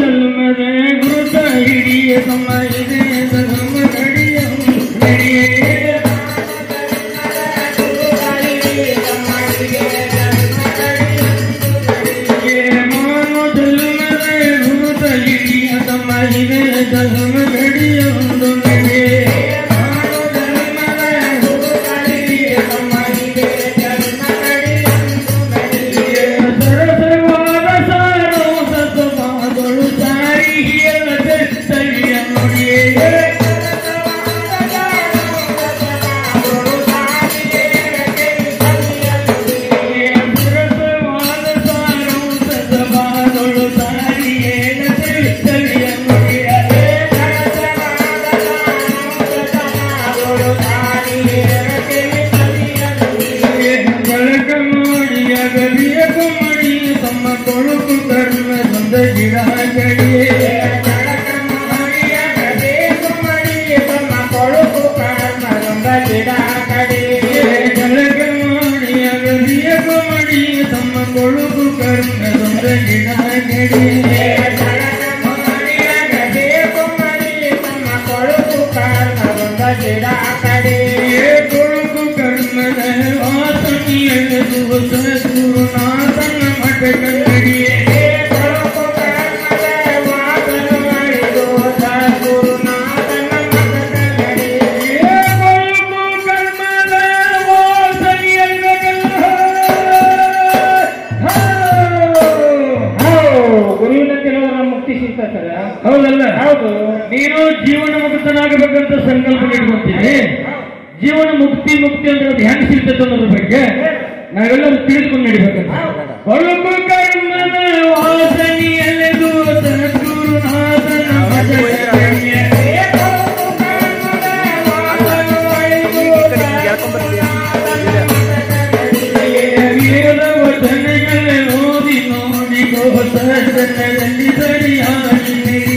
ಜನ್ಮದ ಗುರುತ ಹಿಡಿಯ ಸಮಾಜದ ಧರ್ಮ ಹೌದಲ್ಲ? ಹೌದು. ನೀನು ಜೀವನ ಮುಕ್ತನಾಗಬೇಕಂತ ಸಂಕಲ್ಪ ಇಟ್ಕೊಂತೀನಿ. ಜೀವನ ಮುಕ್ತಿ ಅಂದ್ರೆ ಅದು ಹೆಂಗ್ ಸಿಗ್ತದೆ ಅನ್ನೋದ್ರ ಬಗ್ಗೆ ನಾವೆಲ್ಲರೂ ತಿಳಿದುಕೊಂಡು ನಡಿಬೇಕಂತ. ಕೊಳುಕು ಕರ್ಮದ ವಾಸನೆಯಲ್ಲೆದು ಸದ್ಗುರುನಾಥನ ವೇದ ವಚನಗಳ ಓದಿ ನೋಡಿ ಗೋಸದಲ್ಲಿ ಸರಿಯಾಗಿ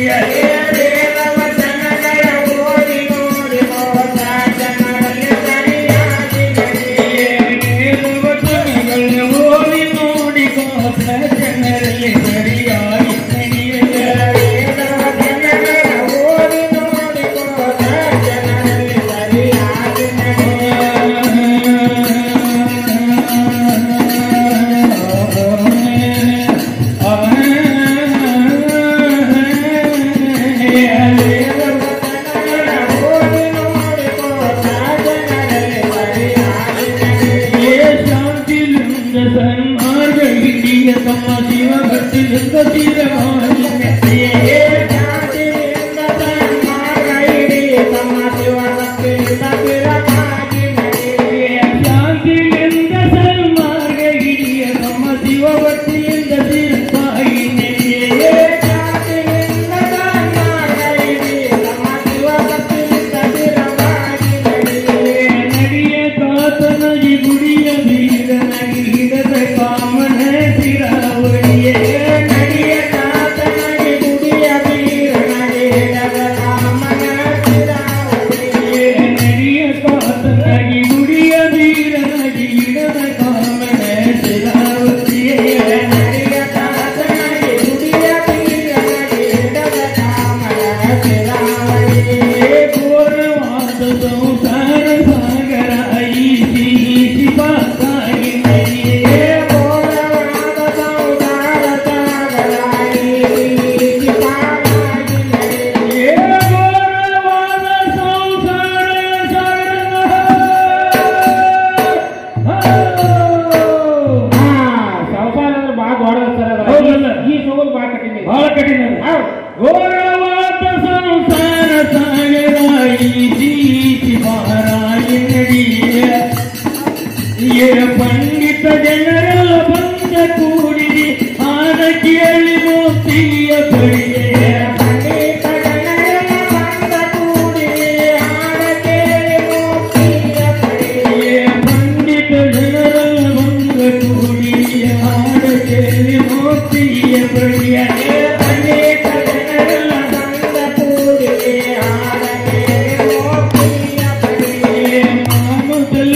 पंडित जनरल बंद कूड़ी आन केली मोतिय पड़िए पंडित जनरल बंद कूड़ी आन केली मोतिय पड़िए पंडित जनरल बंद कूड़ी आन केली मोतिय पड़िए पंडित जनरल बंद कूड़ी आन केली मोतिय पड़िए मामुदल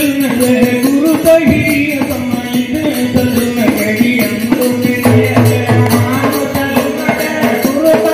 गुरु तहिया समाई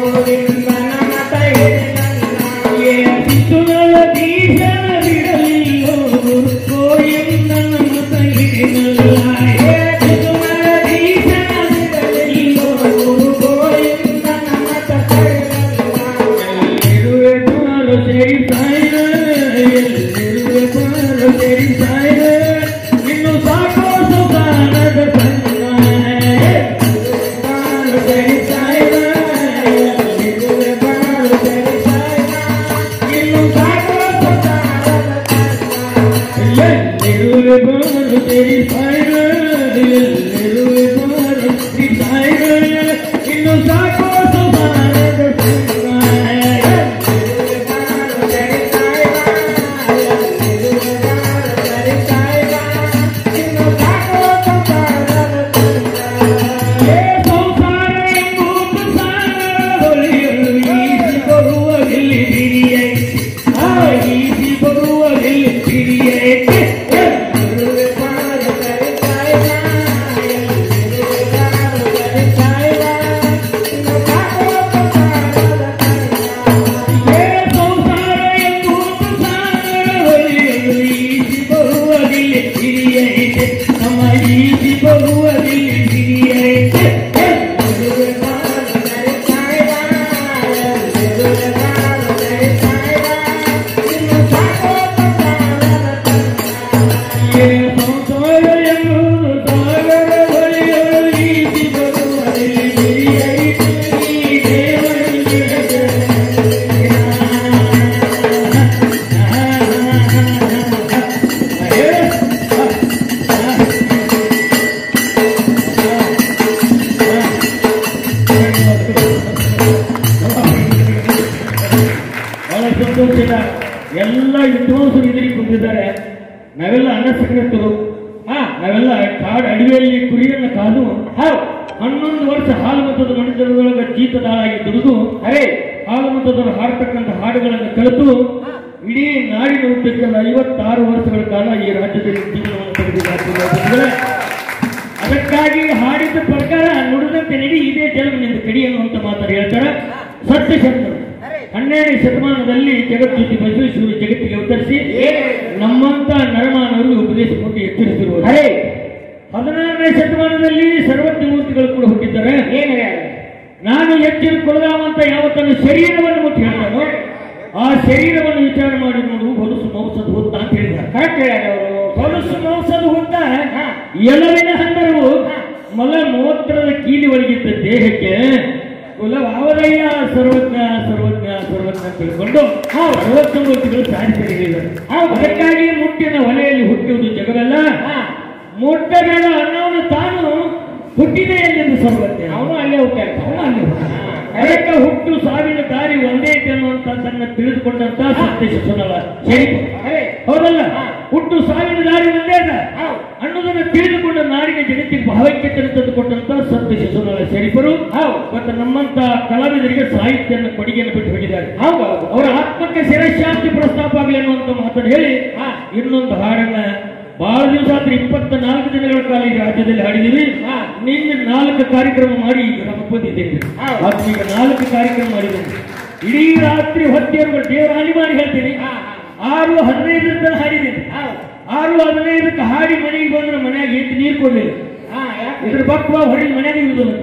ಎಲ್ಲ ವಿದ್ವಾಂಸರು ಎದುರಿಗೆ ಕುಂತಿದ್ದಾರೆ. ನಾವೆಲ್ಲ ಅನಸಕ್ತರು. ನಾವೆಲ್ಲ ಕಾಡು ಅಡವಿಯಲ್ಲಿ ಕುರಿಯನ್ನು ಕಾದು 11 ವರ್ಷ ಹಾಲು ಮತದ ಮಣಿತರದೊಳಗೆ ಜೀತದಾಳಾಗಿ ದುಡಿದು ಹಾಲು ಮತದವರು ಹಾಡ್ತಕ್ಕಂಥ ಹಾಡುಗಳನ್ನು ಕಲಿತು ಇಡೀ ನಾಡಿನ ಉದ್ದಕ್ಕೆಲ್ಲ 56 ವರ್ಷಗಳ ಕಾಲ ಈ ರಾಜ್ಯದಲ್ಲಿ ಜೀವನವನ್ನು ತೆಗೆದಿದ್ದಾರೆ. ಅದಕ್ಕಾಗಿ ಹಾಡಿದ ಪ್ರಕಾರ ನುಡಿದಂತೆ ನಡಿ ಇದೇ ಜನ್ಮನಿಂದ ಕಡಿ ಅನ್ನುವಂತ ಮಾತಾಡಿ ಹೇಳ್ತಾರೆ ಸತ್ಯಶಂಕರು. 12ನೇ ಶತಮಾನದಲ್ಲಿ ಜಗಜ್ಯೋತಿ ಬಸವೇಶ್ವರ ಜಗತ್ತಿಗೆ ಅವತರಿಸಿ ನಮ್ಮಂತ ನರಮಾನವರು ಉಪದೇಶ ಕೊಟ್ಟು ಎಚ್ಚರಿಸಿರುವುದು. 16ನೇ ಶತಮಾನದಲ್ಲಿ ಸರ್ವಜ್ಞ ಮೂರ್ತಿಗಳು ಕೂಡ ಹುಟ್ಟಿದ್ದಾರೆ. ನಾನು ಎಚ್ಚರ ಕೊಡದಾವಂತ ಯಾವತ್ತನ್ನು ಶರೀರವನ್ನು ಮುಟ್ಟಿ ಹೇಳ್ತಾರೋ ಆ ಶರೀರವನ್ನು ವಿಚಾರ ಮಾಡಿ ನೋಡು ಹೊಲಸು ಮಾಂಸದ ಹುತ್ತ ಅಂತ ಹೇಳಿದ್ದಾರೆ. ಹೊಲಸು ಮಾಂಸದ ಹುತ್ತ ಎಲ್ಲವಿನ ಹಂದರವು ಮಲ ಮೂತ್ರದ ಕೀಲಿ ಒಳಗಿದ್ದ ದೇಹಕ್ಕೆ ಕುಲವಾವದಯ್ಯ ಸರ್ವಜ್ಞ ಸರ್ವಜ್ಞ ಸರ್ವಜ್ಞ ತಿಳ್ಕೊಂಡು 60 ಮೂರ್ತಿಗಳು ಸಾಧಿಸಿ ಹೇಳಿದ್ದಾರೆ. ಅದಕ್ಕಾಗಿ ಮುಟ್ಟಿನ ಹೊಲೆಯಲ್ಲಿ ಹುಟ್ಟುವುದು ಜಗವೆಲ್ಲ ಮುಟ್ಟಬೇಡ ಅನ್ನೋನು ತಾನು ಹುಟ್ಟಿದೆ ಎಂದು ಸರ್ವಜ್ಞ. ಅವನು ಅಲ್ಲೇ ಹುಟ್ಟಾರೆ. ಅದಕ್ಕೆ ಹುಟ್ಟು ಸಾವಿನ ದಾರಿ ಒಂದೇ ಅನ್ನುವಂಥದ್ದನ್ನು ತಿಳಿದುಕೊಂಡಂತ ಸತ್ಯ ಶಿಶುನಲ್ಲ ಹೌದಲ್ಲ. ಹುಟ್ಟು ಸಾವಿನ ದಾರಿ ಒಂದೇ ಅನ್ನೋದನ್ನು ತಿಳಿದುಕೊಂಡ ನಾಡಿನ ಜಗತ್ತಿಗೆ ಭಾವೈಕ್ಯತೆ ತಂದುಕೊಂಡಂತ ಸತ್ಯ ಶಿಶುನಲ್ಲ ಶರೀಫರು ಮತ್ತು ನಮ್ಮಂತ ಕಲಾವಿದರಿಗೆ ಸಾಹಿತ್ಯನ ಕೊಡುಗೆಯನ್ನು ಬಿಟ್ಟು ಹೋಗಿದ್ದಾರೆ. ಅವರ ಆತ್ಮಕ್ಕೆ ಶಿರಶಾಂತಿ ಪ್ರಸ್ತಾಪ ಆಗಲಿ ಅನ್ನುವಂತ ಮಾತನ್ನು ಹೇಳಿ ಇನ್ನೊಂದು ಹಾಡನ್ನ ಬಹಳ ದಿವಸ ಆದ್ರೆ 24 ದಿನಗಳ ಕಾಲ ಈ ರಾಜ್ಯದಲ್ಲಿ ಹಾಡಿದೀವಿ. ನಿನ್ನೆ 4 ಕಾರ್ಯಕ್ರಮ ಮಾಡಿ ಈಗ ನಮಗೆ ಬಂದಿದ್ದೇವೆ. ಈಗ 4 ಕಾರ್ಯಕ್ರಮ ಮಾಡಿದ್ದೇನೆ. ಇಡೀ ರಾತ್ರಿ ಹೊತ್ತೇರುಗಳು ದೇವರ ಹಾಡಿ ಮಾಡಿ ಹೇಳ್ತೀನಿ. 6:15 ಹಾಡಿದ್ದೇನೆ. 6:15 ಹಾಡಿ ಮನೆಗೆ ಬಂದ್ರೆ ಮನೆಯಾಗ ಎಷ್ಟು ನೀರು ಕೊಡ್ಲಿಲ್ಲ. ಇದ್ರ ಬಕ್ವ ಹೊರಗೆ ಮನೆಯಾಗ ಇರುವುದಿಲ್ಲ.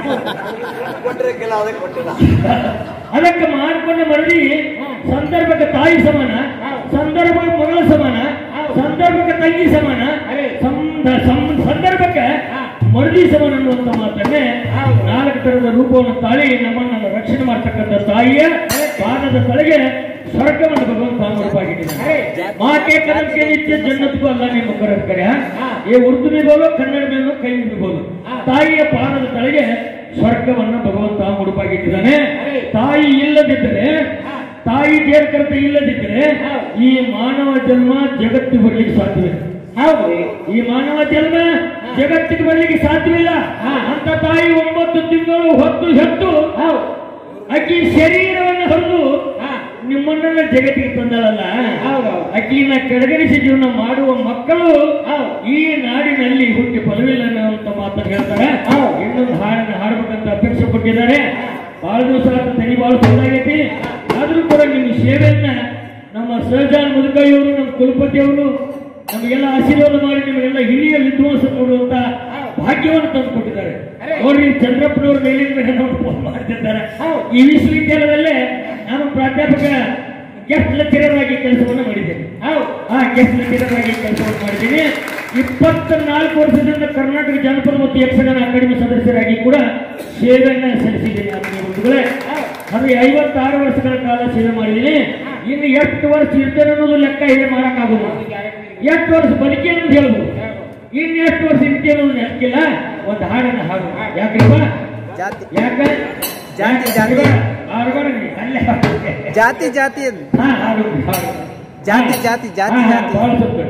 ಅದಕ್ಕೆ ಮಾಡ್ಕೊಂಡ ಮರಳಿ ಸಂದರ್ಭಕ್ಕೆ ತಾಯಿ ಸಮಾನ, ಸಂದರ್ಭಕ್ಕೆ ಮಗಳ ಸಮಾನ, ಸಂದರ್ಭಕ್ಕೆ ತಂಗಿ ಸಮಾನ, ಸಂದರ್ಭಕ್ಕೆ ಮರಳಿ ಸಮಾನ ಅನ್ನುವಂತ ಮಾತನ್ನೇ 4 ತರದ ರೂಪವನ್ನು ತಾಳಿ ನಮ್ಮನ್ನ ರಕ್ಷಣೆ ಮಾಡ್ತಕ್ಕಂಥ ತಾಯಿಯ ಪಾದದ ತಲೆಗೆ ಸ್ವರ್ಗವನ್ನು ಭಗವಂತ ರೂಪಾಗಿಟ್ಟಿದ್ದಾರೆ. ಮಾತೆ ಕರಂ के नीचे जन्नत को अल्लाह ने मुकर्रर किया. ये उर्दू में बोलो, कन्नड़ में बोलो, कहीं भी बोलो. ತಾಯಿಯ ಪಾದದ ತಲೆಗೆ ಸ್ವರ್ಗವನ್ನು ಭಗವಂತ ರೂಪಾಗಿಟ್ಟಿದ್ದಾನೆ. ತಾಯಿ ಇಲ್ಲದಿದ್ದರೆ, ತಾಯಿ ದೇವಕರ್ತೆ ಇಲ್ಲದಿದ್ದರೆ ಈ ಮಾನವ ಜನ್ಮ ಜಗತ್ತಿಗೆ ಬರಲಿಕ್ಕೆ ಸಾಧ್ಯವಿಲ್ಲ. ಈ ಮಾನವ ಜನ್ಮ ಜಗತ್ತಿಗೆ ಬರಲಿಕ್ಕೆ ಸಾಧ್ಯವಿಲ್ಲ. ಅಂತ ತಾಯಿ 9 ತಿಂಗಳು ಹೊತ್ತು ಹೆತ್ತು ಅಕ್ಕಿ ಶರೀರವನ್ನು ಹರಿದು ನಿಮ್ಮನ್ನೆಲ್ಲ ಜಗತ್ತಿಗೆ ತಂದಳಲ್ಲ. ಅಕ್ಕಿನ ಕಡೆಗಣಿಸಿ ಜೀವನ ಮಾಡುವ ಮಕ್ಕಳು ಈ ನಾಡಿನಲ್ಲಿ ಹುಟ್ಟಿ ಫಲವಿಲ್ಲ ಅಂತ ಮಾತನ್ನು ಹೇಳ್ತಾರೆ. ಇನ್ನೊಂದು ಹಾಡನ್ನು ಹಾಡಬೇಕಂತ ಅಪೇಕ್ಷೆ ಪಟ್ಟಿದ್ದಾರೆ. ಬಹಳ ದಿವಸ ತನಿ ಬಹಳ ಚಂದಾಗೈತಿ. ಆದ್ರೂ ಕೂಡ ನಿಮ್ಮ ಸೇವೆಯನ್ನ ನಮ್ಮ ಸಹಜಾನ್ ಮುದುಕಯ್ಯವರು, ನಮ್ಮ ಕುಲಪತಿ ಅವರು ನಮಗೆಲ್ಲ ಆಶೀರ್ವಾದ ಮಾಡಿ ನಿಮಗೆಲ್ಲ ಹಿರಿಯ ವಿದ್ವಾಂಸ ನೋಡುವಂತ ಭಾಗ್ಯವನ್ನು ತಂದು ಕೊಟ್ಟಿದ್ದಾರೆ. ನೋಡ್ರಿ, ಚಂದ್ರಪ್ಪನವರು ಮೇಲಿನ ಮೇಲೆ ನೋಡಿ ಫೋನ್ ಮಾಡ್ತಿದ್ದಾರೆ. ಈ ವಿಶ್ವವಿದ್ಯಾಲಯದಲ್ಲೇ ನಾನು ಪ್ರಾಧ್ಯಾಪಕ ಗೆಸ್ಟ್ ಲೆಕ್ಚರರ್ ಆಗಿ ಕೆಲಸವನ್ನು ಮಾಡಿದ್ದೇನೆ. ಗೆಸ್ಟ್ ಲೆಕ್ಚರರ್ ಆಗಿ ಕೆಲಸವನ್ನು ಮಾಡಿದ್ದೀನಿ. 24 ವರ್ಷದಿಂದ ಕರ್ನಾಟಕ ಜನಪದ ಮತ್ತು ಯಕ್ಷಗಾನ ಅಕಾಡೆಮಿ ಸದಸ್ಯರಾಗಿ ಕೂಡ ಸೇವೆಯನ್ನ ಸಲ್ಲಿಸಿದ್ದೀನಿ. ಬಂಧುಗಳೇ, ಅದು 56 ವರ್ಷಗಳ ಕಾಲ ಸೇವೆ ಮಾಡಿದ್ದೀನಿ. ಇನ್ನು ಎಷ್ಟು ವರ್ಷ ಇರ್ತೇನೆ ಅನ್ನೋದು ಲೆಕ್ಕ ಇದೆ, ಮಾಡಕ್ಕಾಗೋದು. ಎಷ್ಟು ವರ್ಷ ಬದುಕಿ ಅನ್ನೋದು ಹೇಳ್ಬೋದು, ಇನ್ನು ಎಷ್ಟು ವರ್ಷ ಇರ್ತೇನೆ ಅನ್ನೋದು ಲೆಕ್ಕಿಲ್ಲ. ಒಂದು ಹಾಡನ್ನ ಹಾಡು. ಯಾಕಪ್ಪ? ಯಾಕೆ ಜಾತಿ ಜಾತಿ ಜಾತಿ ಜಾತಿ ಹಾಡು ಜಾತಿ ಜಾತಿ ಜಾತಿ ಜಾತಿ